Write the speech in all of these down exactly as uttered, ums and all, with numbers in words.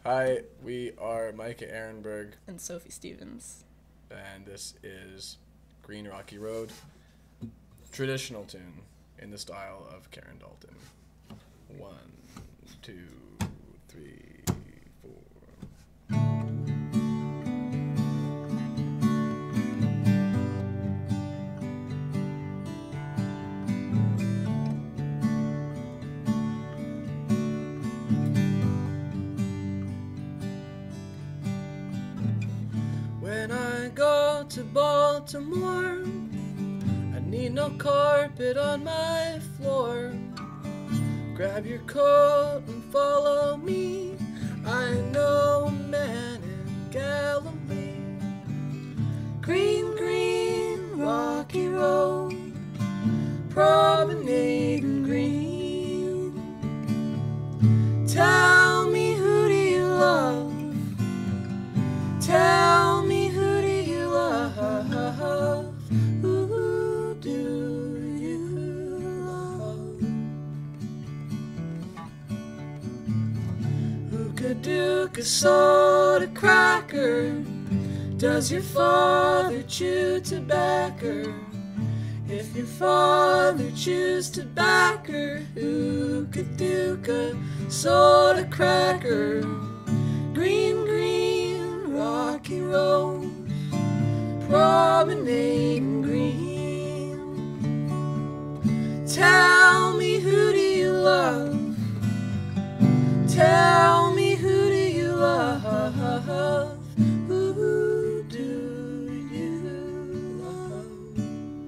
Hi, we are Micah Erenberg and Sophie Stevens. And this is Green Rocky Road, traditional tune in the style of Karen Dalton. One, two, three, four. When I go to Baltimore, I need no carpet on my floor. Grab your coat and follow me. I know a man in Galilee. Green, green, rocky road, promenading green. Tell me, who do you love? Tell me, who do you love? Who do you love? Who could duke a soda cracker? Does your father chew tobacco? If your father chews tobacco, who could duke a soda cracker? Green, green, rocky road, promenading green. Tell me, who do you love? Tell me, who do you love? Who do you love?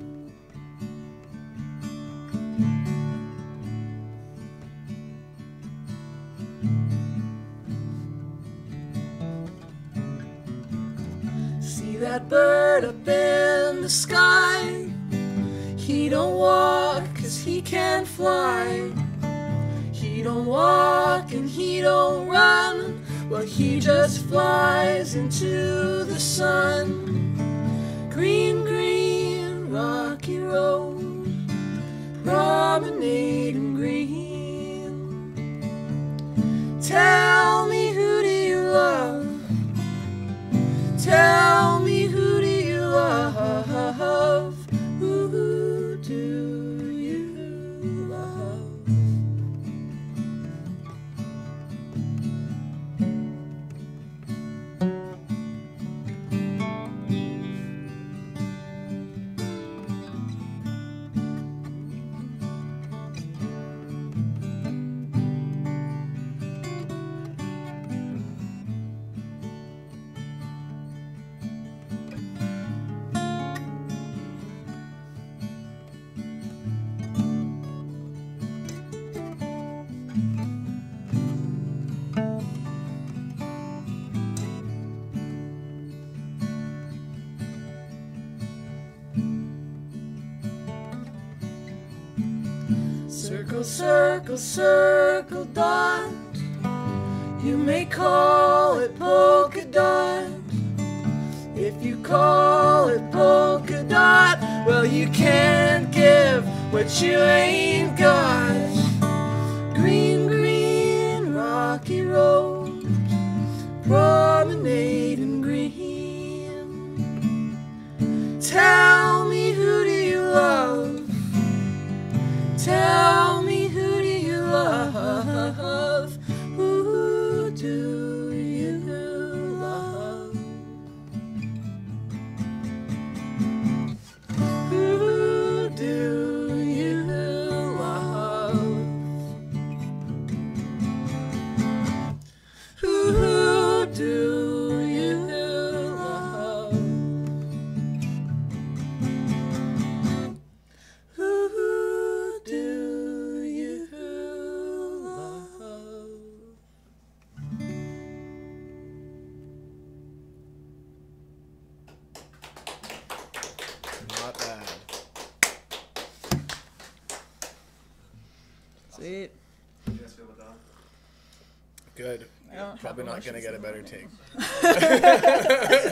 See that bird up in the sky? He don't walk 'cause he can't fly. He don't walk and he don't run. Well, he just flies into the sun. Green, green, rocky road, promenading green. Tell me, who do you love? Tell me, who do you love? Who do you love? Circle, circle, circle, dot. You may call it polka dot. If you call it polka dot, well, you can't give what you ain't got. Green, green, rocky road, promenading green. Tell me, who do you love? Tell me, who do you love? Who do you love? Who do you love? Who do you love? Who do you love? Not bad. Sweet. How do you guys feel about that? Good. I don't Probably have not going to emotions get a in better the take. moment.